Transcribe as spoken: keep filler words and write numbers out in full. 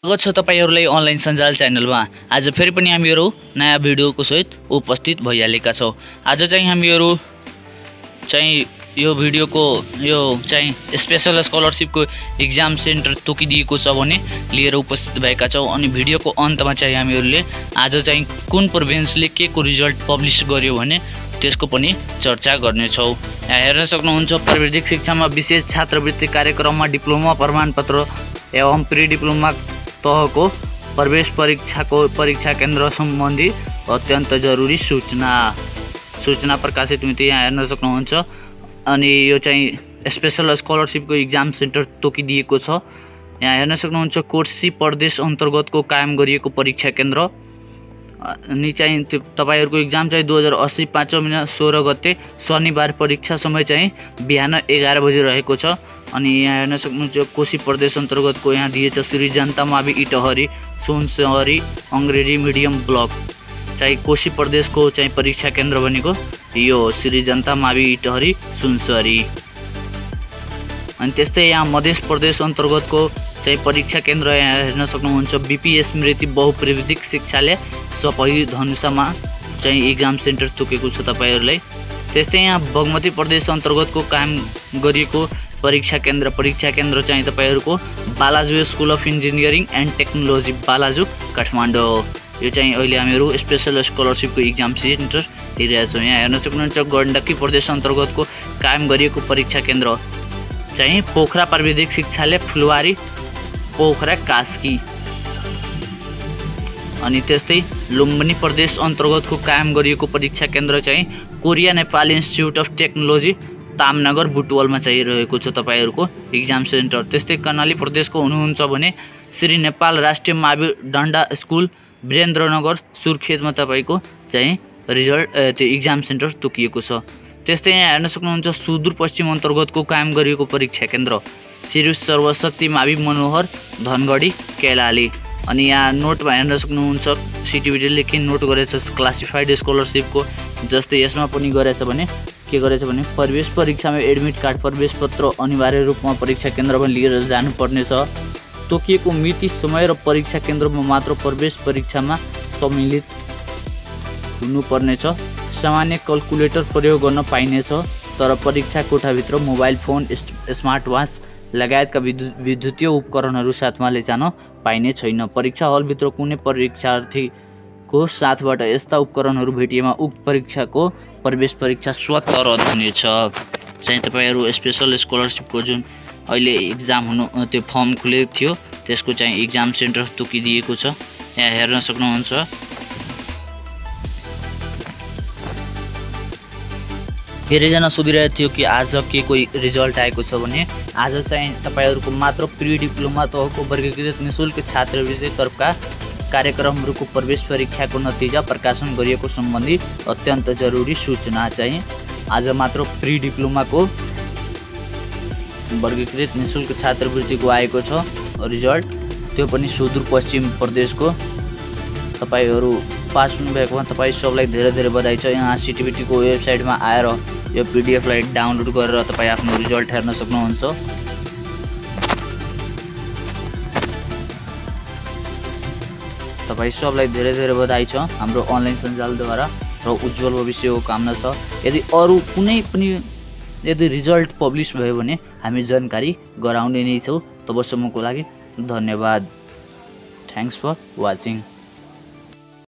स्वागत छ तपाईहरुलाई अनलाइन सञ्जाल च्यानलमा। आज फेरि पनि हामीहरु नयाँ भिडियोको सहित उपस्थित भइहालेका छौं। आज चाहिँ हामीहरु चाहिँ यो भिडियोको यो चाहिँ स्पेशल स्कलरशिपको एक्जाम सेन्टर तोकिदिएको छ भने लिएर उपस्थित भएका छौं। अनि भिडियोको अन्तमा चाहिँ हामीहरुले आज चाहिँ कुन प्रोभिन्सले के को रिजल्ट पब्लिश गर्यो भने त्यसको पनि चर्चा गर्ने छौं। यहाँ हेर्न सक्नुहुन्छ प्राविधिक शिक्षामा विशेष छात्रवृत्ति कार्यक्रममा डिप्लोमा प्रमाणपत्र एवं प्री डिप्लोमा तहको प्रवेश परीक्षाको परीक्षा केन्द्र सम्बन्धी अत्यन्त जरुरी सूचना सूचना प्रकाशित मिति यहाँ हेर्न सक्नुहुन्छ। अनि यो चाहिँ स्पेशल स्कलरशिपको एक्जाम सेन्टर तोकिदिएको छ। यहाँ हेर्न सक्नुहुन्छ कोशी प्रदेश अन्तर्गतको कायम गरिएको परीक्षा केन्द्र अनि चाहिँ तपाईहरुको एक्जाम चाहिँ दो हजार अस्सी पाँचौं महिना सोह्र गते शनिबार परीक्षा समय चाहिँ बिहान एघार बजे रहेको छ। अनि यहाँ हेर्न सक्नुहुन्छ कोशी प्रदेश अन्तर्गतको यहाँ दिएछ श्री जनता मावि इटहरी सुनसरी अंग्रेजी मिडियम ब्लक चाहिँ कोशी प्रदेशको चाहिँ परीक्षा केन्द्र भनेको यो श्री जनता मावि इटहरी सुनसरी। अनि त्यस्तै यहाँ मध्य प्रदेश अन्तर्गतको चाहिँ परीक्षा केन्द्र यहाँ हेर्न सक्नुहुन्छ बीपी स्मृति बहुप्रविधिक शिक्षालय सपही धनुषामा चाहिँ एक्जाम सेन्टर तोकेको छ तपाईहरुलाई। त्यस्तै यहाँ बागमती प्रदेश अन्तर्गतको कायम गरिएको परीक्षा केन्द्र परीक्षा केन्द्र चाहिँ तपाईहरुको Balaju school of engineering and technology Balaju Kathmandu. यो चाहिँ अहिले हामीहरु स्पेशल स्कलरशिपको एक्जाम सेन्टर हेरिरहेका छौं। यहाँ हेर्न सक्नुहुन्छ गण्डकी प्रदेश अन्तर्गतको कायम गरिएको परीक्षा केन्द्र चाहिँ पोखरा प्राविधिक शिक्षालय फुलवारी पोखरा कास्की। अनि त्यस्तै लुम्बिनी प्रदेश अन्तर्गतको कायम गरिएको परीक्षा केन्द्र चाहिँ Korea Nepal institute of technology Tamnagar बुटवलमा चाहिँ रहेको छ तपाईहरुको एक्जाम सेन्टर। त्यस्तै कर्णाली प्रदेशको हुनुहुन्छ भने श्री नेपाल राष्ट्रिय मावि डण्डा स्कुल वीरेन्द्रनगर सुर्खेतमा तपाईको चाहिँ रिजल्ट त्यो एक्जाम सेन्टर तोकिएको छ। त्यस्तै यहाँ हेर्न सक्नुहुन्छ सुदूरपश्चिम अन्तर्गतको कायम गरिएको परीक्षा केन्द्र श्री सर्वशक्ति मावि मनोहर धनगढी कैलाली। अनि यहाँ नोटमा हेर्न सक्नुहुन्छ सिटिभिटीले के नोट गरेछ क्लासिफाइड स्कलरशिपको जस्तै यसमा पनि गरेछ भने के गरेछ भने प्रवेश परीक्षामा एडमिट कार्ड प्रवेश पत्र अनिवार्य रूपमा परीक्षा केन्द्रमा लिएर जानुपर्ने छ। तोकिएको मिति समय र परीक्षा केन्द्रमा मात्र प्रवेश परीक्षामा सम्मिलित हुनुपर्ने छ। सामान्य क्याल्कुलेटर प्रयोग गर्न पाइनेछ तर परीक्षा कोठाभित्र मोबाइल फोन स्मार्ट वाच लगायतका विद्युतीय उपकरणहरू साथमा लैजान पाइने छैन। परीक्षा हलभित्र कुनै परीक्षार्थीको साथबाट यस्ता उपकरणहरू भेटिएमा उक्त परीक्षाको प्रवेश परीक्षा स्वतः रद्द हुनेछ। चाहिँ तपाईहरु स्पेशल स्कलरशिपको जुन अहिले एक्जाम हुनु त्यो फर्म खुलेको थियो त्यसको चाहिँ एक्जाम सेन्टर तोकिदिएको छ। यहाँ हेर्न सक्नुहुन्छ धेरैजना सोधिरहेको थियो कि आज के कोही रिजल्ट आएको छ भने आज चाहिँ तपाईहरुको मात्र प्री डिप्लोमा तहको वर्गीकृत निशुल्क छात्रवृत्ति तर्फका कार्यक्रमहरुको प्रवेश परीक्षाको नतिजा प्रकाशन गरिएको सम्बन्धी अत्यन्त जरुरी सूचना चाहिँ आज मात्र प्री डिप्लोमाको वर्गीकृत निशुल्क छात्रवृत्तिको आएको छ रिजल्ट। त्यो पनि सुदूरपश्चिम प्रदेशको तपाईहरु पास हुनुभएकोमा तपाई सबलाई धेरै धेरै बधाई छ। यहाँ सिटिभिटीको वेबसाइटमा आएर यो पीडीएफ लाई डाउनलोड गरेर तपाई आफ्नो रिजल्ट हेर्न सक्नुहुन्छ। तपाई सबलाई धेरै धेरै बधाई छ हाम्रो अनलाइन सञ्जालद्वारा र उज्जवल भविष्यको कामना छ। यदि अरु कुनै पनि यदि रिजल्ट पब्लिश भयो भने हामी जानकारी गराउने नै छौं। तबसम्मको लागि धन्यवाद। Thanks for watching.